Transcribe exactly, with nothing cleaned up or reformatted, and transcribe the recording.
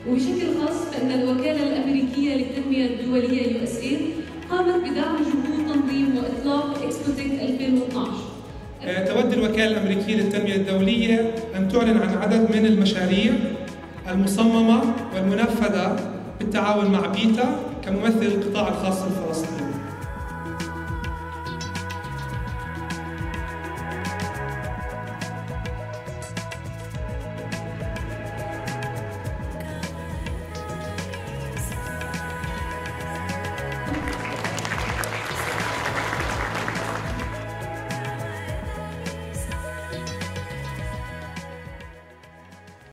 وبشكل خاص فإن الوكالة الأمريكية للتنمية الدولية يو إس إيه قامت بدعم جهود تنظيم وإطلاق إكسبوتك ألفين واثني عشر. تود الوكالة الأمريكية للتنمية الدولية أن تعلن عن عدد من المشاريع المصممة والمنفذة بالتعاون مع بيتا كممثل القطاع الخاص الفلسطيني.